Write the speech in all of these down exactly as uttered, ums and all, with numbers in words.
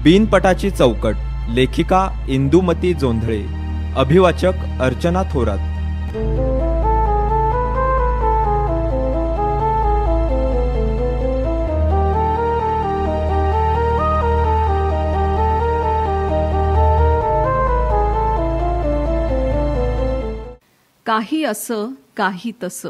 बिनपटाची चौकट, लेखिका इंदुमती जोंधळे, अभिवाचक अर्चना थोरात. काही असं काही तसं.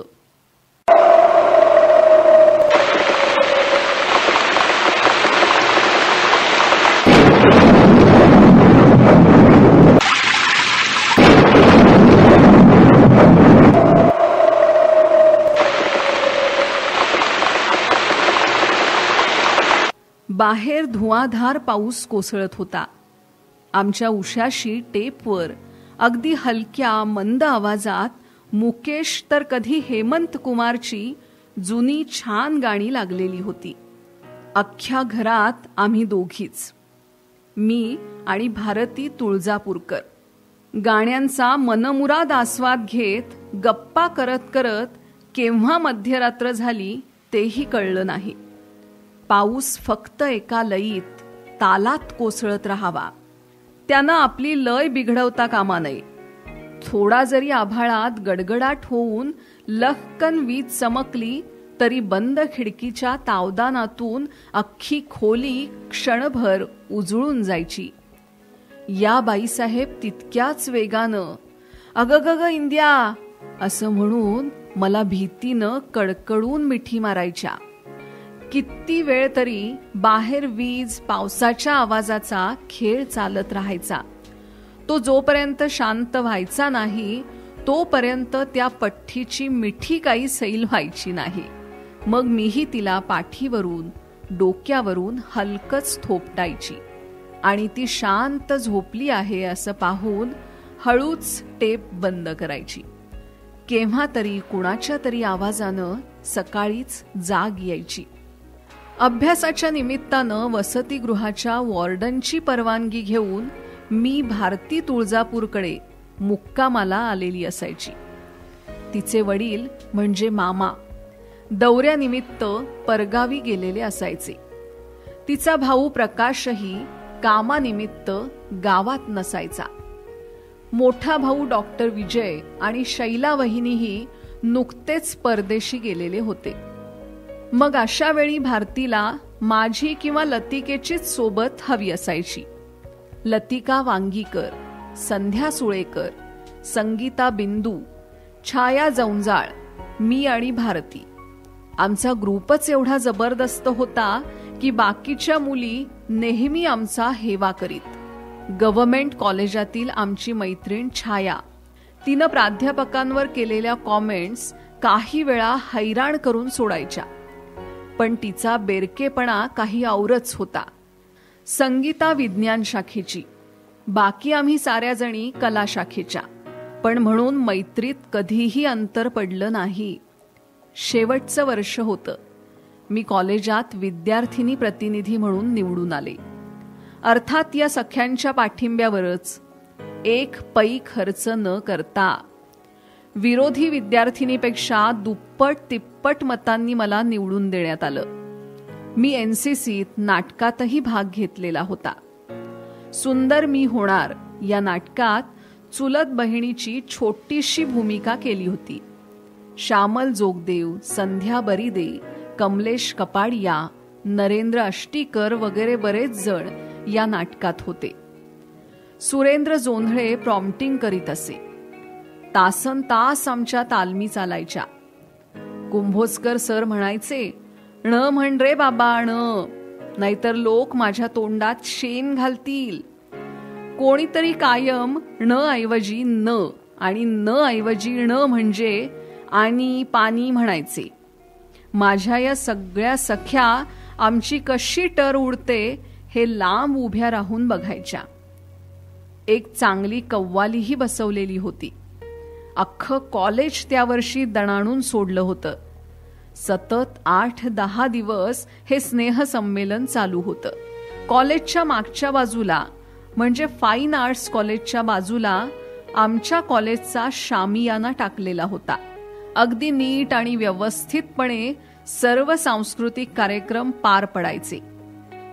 बाहेर धुवाधार पाऊस कोसळत होता. आमच्या उशाशी टेपवर अगदी हलक्या मंद आवाजात मुकेश तर कधी हेमंत कुमारची जुनी छान गाणी लागलेली होती. अख्ख्या घरात आम्ही दोघीच, मी आणि भारती तुळजापूरकर, गाण्यांचा मनमुराद आस्वाद घेत गप्पा करत करत केव्हा मध्यरात्र झाली तेही कळलं नाही. पाऊस फक्त एका लयीत तालात कोसळत राहावा, त्यानं आपली लय बिघडवता कामा नये. थोडा जरी आभाळात गडगडाट होऊन लखकन वीज चमकली तरी बंद खिडकीच्या तावदानातून अख्खी खोली क्षणभर उजळून जायची. या बाईसाहेब तितक्याच वेगानं अगगग इंद्या असं म्हणून मला भीतीनं कडकडून मिठी मारायच्या. किती वेळ तरी बाहेर वीज पावसाच्या आवाजाचा खेळ चालत राहायचा. तो जोपर्यंत शांत व्हायचा नाही तोपर्यंत त्या पठ्ठीची मिठी काही सैल व्हायची नाही. मग मीही तिला पाठीवरून डोक्यावरून हलकच थोपटायची आणि ती शांत झोपली आहे असं पाहून हळूच टेप बंद करायची. केव्हा तरी कुणाच्या तरी आवाजानं सकाळीच जाग यायची. अभ्यासाच्या निमित्तानं वसतिगृहाच्या वॉर्डनची परवानगी घेऊन मी भारती तुळजापूरकडे मुक्कामाला आलेली असायची. तिचे वडील म्हणजे मामा दौऱ्यानिमित्त परगावी गेलेले असायचे. तिचा भाऊ प्रकाशही कामानिमित्त गावात नसायचा. मोठा भाऊ डॉक्टर विजय आणि शैला वहिनीही नुकतेच परदेशी गेलेले होते. मग अशा वेळी भारतीला माझी किंवा लतिकेचीच सोबत हवी असायची. लतिका वांगीकर, संध्या सुळेकर, संगीता बिंदू, छाया जौंजाळ, मी आणि भारती. आमचा ग्रुपच एवढा जबरदस्त होता की बाकीच्या मुली नेहमी आमचा हेवा करीत. गव्हर्नमेंट कॉलेजातील आमची मैत्रीण छाया, तिनं प्राध्यापकांवर केलेल्या कॉमेंट्स काही वेळा हैराण करून सोडायच्या, पण तिचा बेरकेपणा काही औरच होता. संगीता विज्ञान शाखेची, बाकी आम्ही साऱ्या जणी कला शाखेच्या, पण म्हणून मैत्रीत कधीही अंतर पडलं नाही. शेवटचं वर्ष होतं. मी कॉलेजात विद्यार्थिनी प्रतिनिधी म्हणून निवडून आले. अर्थात या सख्यांच्या पाठिंब्यावरच, एक पै खर्च न करता. विरोधी विद्यार्थिनीपेक्षा दुप्पट तिप्पट मतांनी मला निवडून देण्यात आलं. मी एनसीसीत नाटकातही भाग घेतलेला होता. सुंदर मी होणार या नाटकात चुलत बहिणीची छोटीशी भूमिका केली होती. श्यामल जोगदेव, संध्या बरीदे, कमलेश कपाडिया, नरेंद्र अष्टीकर वगैरे बरेच जण या नाटकात होते. सुरेंद्र जोंधळे प्रॉम्प्टिंग करीत असे. तासन तास आमच्या तालमी चालायच्या. कुंभोजकर सर म्हणायचे, ण म्हण रे बाबा ण, नाहीतर लोक माझ्या तोंडात शेण घालतील. कोणीतरी कायम ण ऐवजी न आणि न ऐवजी ण म्हणजे आणि पाणी म्हणायचे. माझ्या या सगळ्या सख्या आमची कशी टर उडते हे लांब उभ्या राहून बघायच्या. एक चांगली कव्वालीही बसवलेली होती. अख्खं कॉलेज त्या वर्षी दणाणून सोडलं होतं. सतत आठ दहा दिवस हे स्नेहसंमेलन चालू होतं. कॉलेजच्या मागच्या बाजूला म्हणजे फाईन आर्ट्स कॉलेजच्या बाजूला आमच्या कॉलेजचा शामियाना टाकलेला होता. अगदी नीट आणि व्यवस्थितपणे सर्व सांस्कृतिक कार्यक्रम पार पडायचे.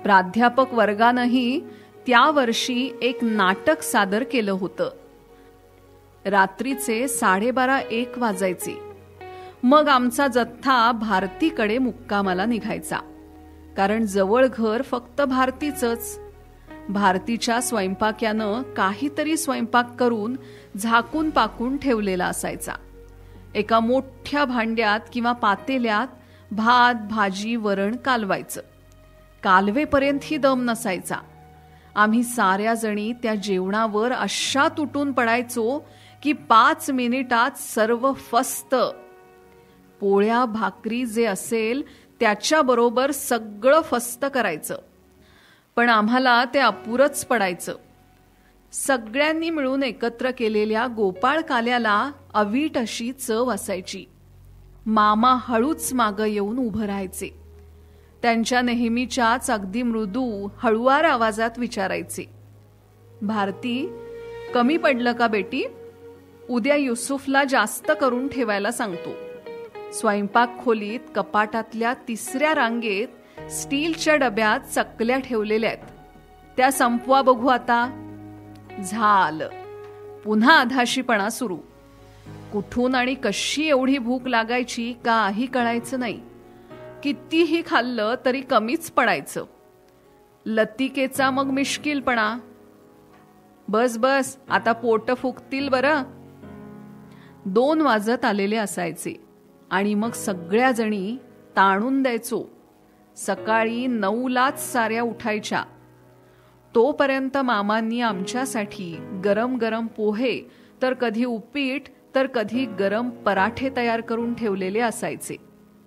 प्राध्यापक वर्गानंही त्या वर्षी एक नाटक सादर केलं होतं. रात्रीचे साडेबारा एक वाजायचे. मग आमचा जथ्था भारतीकडे मुक्कामाला निघायचा, कारण जवळ घर फक्त भारतीचंच. भारतीच्या स्वयंपाक्यानं काहीतरी स्वयंपाक करून झाकून पाकून ठेवलेला असायचा. एका मोठ्या भांड्यात किंवा पातेल्यात भात भाजी वरण कालवायचं. कालवेपर्यंतही दम नसायचा. आम्ही साऱ्या जणी त्या जेवणावर अशा तुटून पडायचो की पाच मिनिटात सर्व फस्त. पोळ्या भाकरी जे असेल त्याच्याबरोबर सगळं फस्त करायचं, पण आम्हाला ते अपुरच पडायचं. सगळ्यांनी मिळून एकत्र केलेल्या गोपाळ काल्याला अवीट अशी चव असायची. मामा हळूच मागं येऊन उभं राहायचे. त्यांच्या नेहमीच्याच अगदी मृदू हळुवार आवाजात विचारायचे, भारती, कमी पडलं का बेटी? उद्या युसुफला जास्त करून ठेवायला सांगतो. स्वयंपाक खोलीत कपाटातल्या तिसऱ्या रांगेत स्टीलच्या डब्यात चकल्या ठेवलेल्या आहेत. त्या संपवा बघू आता. झालं. पुन्हा आधाशीपणा सुरू. कुठून आणि कशी एवढी भूक लागायची काही कळायचं नाही. कितीही खाल्लं तरी कमीच पडायचं. लतिकेचा मग मिश्किलपणा. बस बस आता पोट फुगतील बरं. दोन वाजत आलेले असायचे आणि मग सगळ्या जणी ताणून द्यायचो. सकाळी नऊलाच साऱ्या उठायच्या. तोपर्यंत मामांनी आमच्यासाठी गरम गरम पोहे, तर कधी उपीट, तर कधी गरम पराठे तयार करून ठेवलेले असायचे.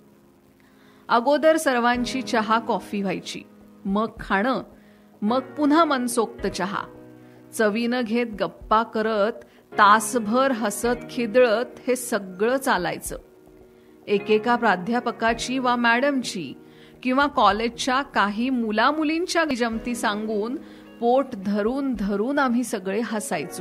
अगोदर सर्वांची चहा कॉफी व्हायची, मग खाणं, मग पुन्हा मनसोक्त चहा. चवीनं घेत गप्पा करत तासभर हसत खिदळत हे सगळं चालायचं. एकेका प्राध्यापकाची वा मॅडमची किंवा कॉलेजच्या काही मुलामुलींच्या गजमती सांगून पोट धरून धरून आम्ही सगळे हसायचो.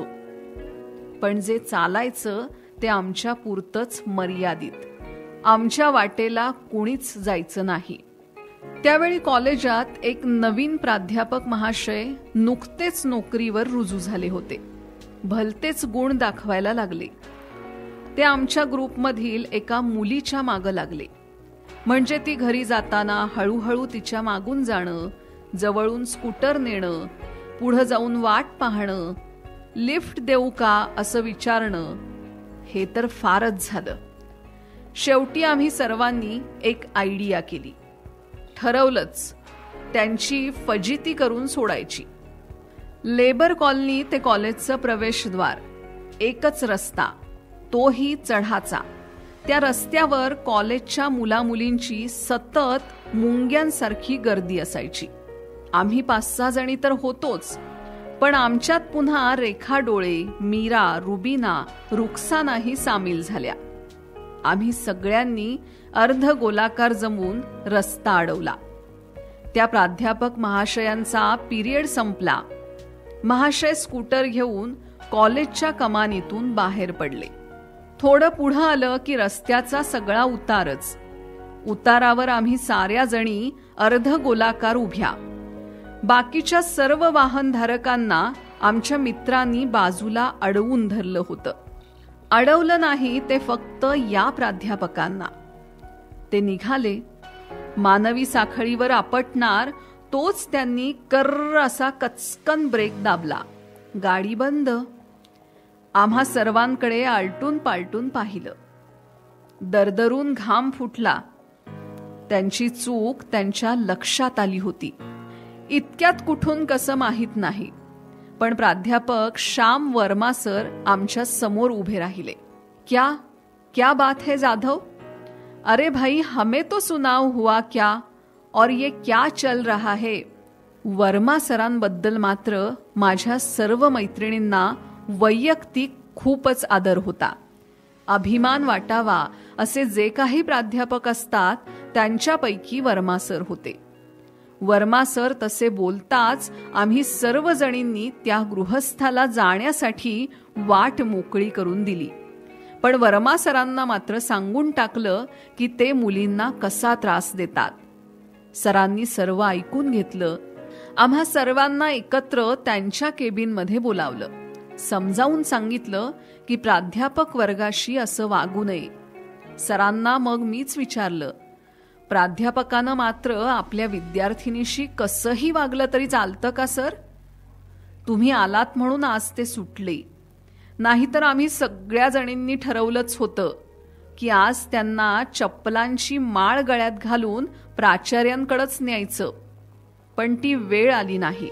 पण जे चालायचं ते आमच्या पुरतच मर्यादित. आमच्या वाटेला कुणीच जायचं नाही. त्यावेळी कॉलेजात एक नवीन प्राध्यापक महाशय नुकतेच नोकरीवर रुजू झाले होते. भलतेच गुण दाखवायला लागले. ते आमच्या ग्रुपमधील एका मुलीच्या मागं लागले. म्हणजे ती घरी जाताना हळूहळू तिच्या मागून जाणं, जवळून स्कूटर नेणं, पुढं जाऊन वाट पाहणं, लिफ्ट देऊ का असं विचारणं, हे तर फारच झालं. शेवटी आम्ही सर्वांनी एक आयडिया केली. ठरवलंच, त्यांची फजिती करून सोडायची. लेबर कॉलनी ते कॉलेजचं प्रवेशद्वार, एकच रस्ता, तोही चढाचा. त्या रस्त्यावर कॉलेजच्या मुलामुलींची सतत मुंग्यांसारखी गर्दी असायची. आम्ही पाच सहा जणी तर होतोच, पण आमच्यात पुन्हा रेखा डोळे, मीरा, रुबीना, रुक्सानाही सामील झाल्या. आम्ही सगळ्यांनी अर्ध गोलाकार जमून रस्ता अडवला. त्या प्राध्यापक महाशयांचा पिरियड संपला. महाशय स्कूटर घेऊन कॉलेजच्या कमानीतून बाहेर पडले. थोडं पुढं आलं की रस्त्याचा सगळा उतारच. उतारावर आम्ही साऱ्या जणी अर्ध गोलाकार उभ्या. बाकीच्या सर्व वाहनधारकांना आमच्या मित्रांनी बाजूला अडवून धरलं होतं. अडवलं नाही ते फक्त या प्राध्यापकांना. ते निघाले. मानवी साखळीवर आपटणार तोच त्यांनी कर्र असा कचकन ब्रेक दाबला. गाडी बंद. आम्हा सर्वांकडे आलटून पालटून पाहिलं. दरदरून घाम फुटला. त्यांची चूक त्यांच्या लक्षात आली होती. इतक्यात कुठून कसं माहीत नाही, पण प्राध्यापक श्याम वर्मा सर आमच्या समोर उभे राहिले. क्या क्या बात है जाधव? अरे भाई, हमें तो सुनाव हुआ क्या, और ये क्या चल रहा है? वर्मा सरांबद्दल मात्र माझ्या सर्व मैत्रिणींना वैयक्तिक खूपच आदर होता. अभिमान वाटावा असे जे काही प्राध्यापक असतात त्यांच्यापैकी वर्मा सर होते. वर्मा सर तसे बोलताच आम्ही सर्व जणींनी त्या गृहस्थाला जाण्यासाठी वाट मोकळी करून दिली. पण वर्मा सरांना मात्र सांगून टाकलं की ते मुलींना कसा त्रास देतात. सरांनी सर्व ऐकून घेतलं. आम्हा सर्वांना एकत्र त्यांच्या केबिनमध्ये बोलावलं. समजावून सांगितलं की प्राध्यापक वर्गाशी असं वागू नये. सरांना मग मीच विचारलं, प्राध्यापकानं मात्र आपल्या विद्यार्थिनीशी कसंही वागलं तरी चालतं का सर? तुम्ही आलात म्हणून आज ते सुटले, नाहीतर आम्ही सगळ्या जणींनी ठरवलंच होतं की आज त्यांना चप्पलांची माळ गळ्यात घालून प्राचार्यांकडेच न्यायचं, पण ती वेळ आली नाही.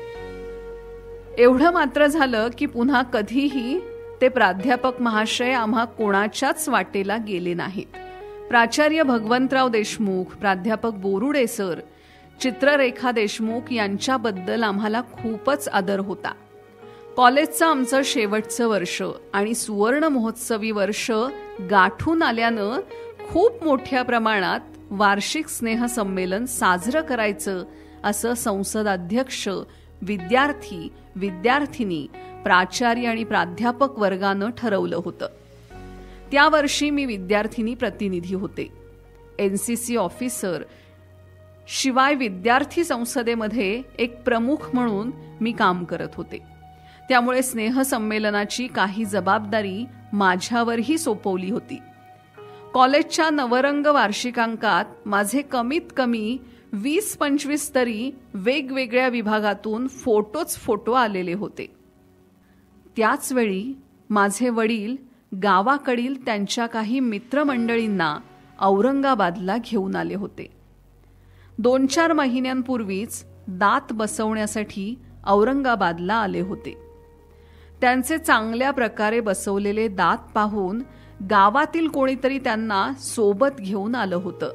एवढं मात्र झालं की पुन्हा कधीही ते प्राध्यापक महाशय आम्हा कोणाच्याच वाटेला गेले नाहीत. प्राचार्य भगवंतराव देशमुख, प्राध्यापक बोरुडे सर, चित्ररेखा देशमुख यांच्याबद्दल आम्हाला खूपच आदर होता. कॉलेजचं आमचं शेवटचं वर्ष आणि सुवर्ण महोत्सवी वर्ष गाठून आल्यानं खूप मोठ्या प्रमाणात वार्षिक स्नेहसंमेलन साजरं करायचं असं संसद अध्यक्ष, विद्यार्थी, विद्यार्थिनी, प्राचार्य आणि प्राध्यापक वर्गानं ठरवलं होतं. त्या वर्षी मी विद्यार्थिनी प्रतिनिधी होते. एनसीसी ऑफिसर शिवाय विद्यार्थी संसदेमध्ये एक प्रमुख म्हणून मी काम करत होते. त्यामुळे स्नेहसंमेलनाची काही जबाबदारी माझ्यावरही सोपवली होती. कॉलेजच्या नवरंग वार्षिकांकात माझे कमीत कमी वीस पंचवीस तरी वेगवेगळ्या विभागातून फोटोच फोटो आलेले होते. त्याचवेळी माझे वडील गावाकडील त्यांच्या काही मित्रमंडळींना औरंगाबादला घेऊन आले होते. दोन चार महिन्यांपूर्वीच दात बसवण्यासाठी औरंगाबादला आले होते. त्यांचे चांगल्या प्रकारे बसवलेले दात पाहून गावातील कोणीतरी त्यांना सोबत घेऊन आलं होतं.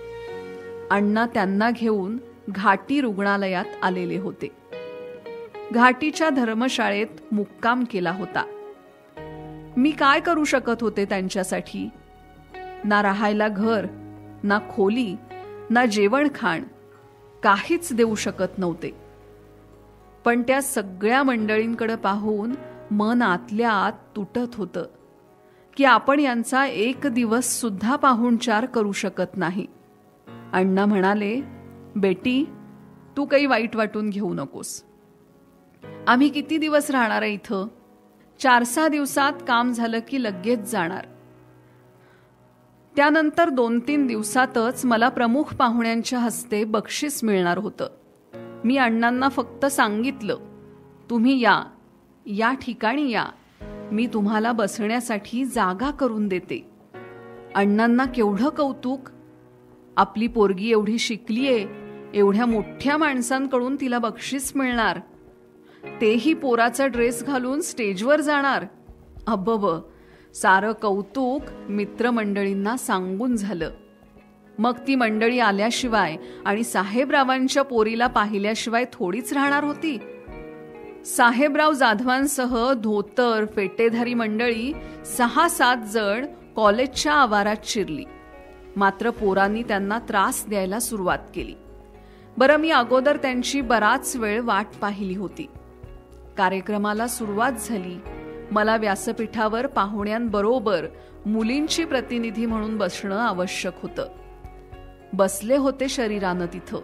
अण्णा त्यांना घेऊन घाटी रुग्णालयात आलेले होते. घाटीच्या धर्मशाळेत मुक्काम केला होता. मी काय करू शकत होते त्यांच्यासाठी? ना राहायला घर, ना खोली, ना जेवण खाण, काहीच देऊ शकत नव्हते. पण त्या सगळ्या मंडळींकडे पाहून मन आतल्या आत तुटत होतं की आपण यांचा एक दिवस सुद्धा पाहुणचार करू शकत नाही. अण्णा म्हणाले, बेटी, तू काही वाईट वाटून घेऊ नकोस. आम्ही किती दिवस राहणार आहे इथं? चार सहा दिवसात काम झालं की लगेच जाणार. त्यानंतर दोन तीन दिवसातच मला प्रमुख पाहुण्यांच्या हस्ते बक्षीस मिळणार होतं. मी अण्णांना फक्त सांगितलं, तुम्ही या या ठिकाणी या, मी तुम्हाला बसण्यासाठी जागा करून देते. अण्णांना केवढं कौतुक! आपली पोरगी एवढी शिकलीये, एवढ्या मोठ्या माणसांकडून तिला बक्षीस मिळणार, तेही पोराचा ड्रेस घालून स्टेजवर जाणार. अब्बब, सारं कौतुक मित्रमंडळींना सांगून झालं. मग ती मंडळी आल्याशिवाय आणि साहेबरावांच्या पोरीला पाहिल्याशिवाय थोडीच राहणार होती. साहेबराव जाधवांसह धोतर फेटेधारी मंडळी सहा सात जण कॉलेजच्या आवारात शिरली. मात्र पोरांनी त्यांना त्रास द्यायला सुरुवात केली. बरं, मी अगोदर त्यांची बराच वेळ वाट पाहिली होती. कार्यक्रमाला सुरुवात झाली. मला व्यासपीठावर पाहुण्यांबरोबर मुलींची प्रतिनिधी म्हणून बसणं आवश्यक होतं. बसले होते शरीरानं तिथं,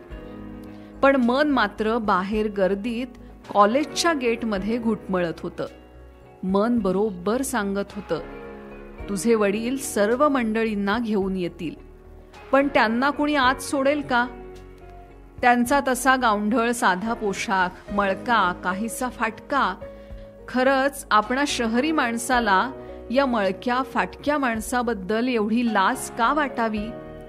पण मन मात्र बाहेर गर्दीत कॉलेजच्या गेटमध्ये घुटमळत होतं. मन बरोबर सांगत होतं, तुझे वडील सर्व मंडळींना घेऊन येतील, पण त्यांना कुणी आत सोडेल का? त्यांचा तसा गावंढळ साधा पोशाख, मळका, काहीसा फाटका. खरंच आपणा शहरी माणसाला या मळक्या फाटक्या माणसाबद्दल एवढी लाज का वाटावी,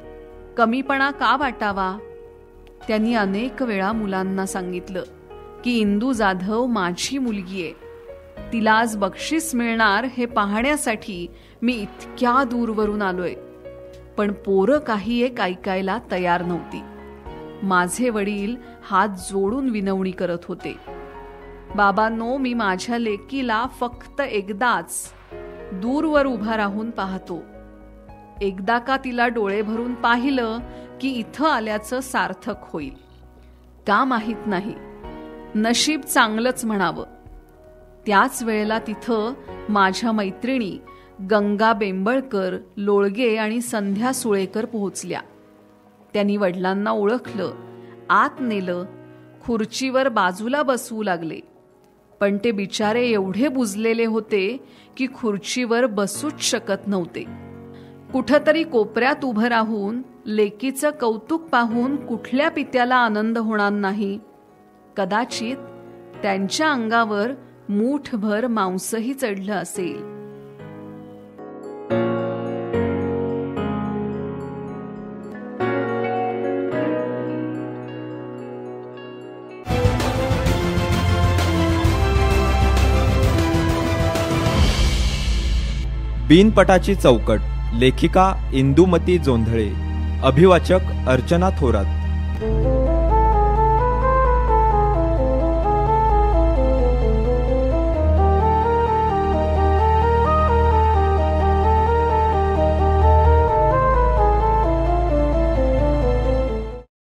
कमीपणा का वाटावा? त्यांनी अनेक वेळा मुलांना सांगितलं की इंदू जाधव माझी मुलगी आहे, तिला आज बक्षीस मिळणार हे पाहण्यासाठी मी इतक्या दूरवरून आलोय. पण पोरं काही एक ऐकायला तयार नव्हती. माझे वडील हात जोडून विनवणी करत होते, बाबांनो, मी माझ्या लेकीला फक्त एकदाच दूरवर उभा राहून पाहतो. एकदा का तिला डोळे भरून पाहिलं की इथं आल्याचं सार्थक होईल. का माहित नाही, नशीब चांगलंच म्हणावं. त्याच वेळेला तिथं माझ्या मैत्रिणी गंगा बेंबळकर, लोळगे आणि संध्या सुळेकर पोहोचल्या. त्यांनी वडिलांना ओळखलं आत नेलं, खुर्चीवर बाजूला बसवू लागले. पण ते बिचारे एवढे बुजलेले होते की खुर्चीवर बसूच शकत नव्हते. कुठंतरी कोपऱ्यात उभं राहून लेकीचं कौतुक पाहून कुठल्या पित्याला आनंद होणार नाही. कदाचित त्यांच्या अंगावर मूठभर मांसही चढलं असेल. बिनपटाची चौकट. लेखिका इंदुमती जोंधळे. अभिवाचक अर्चना थोरात.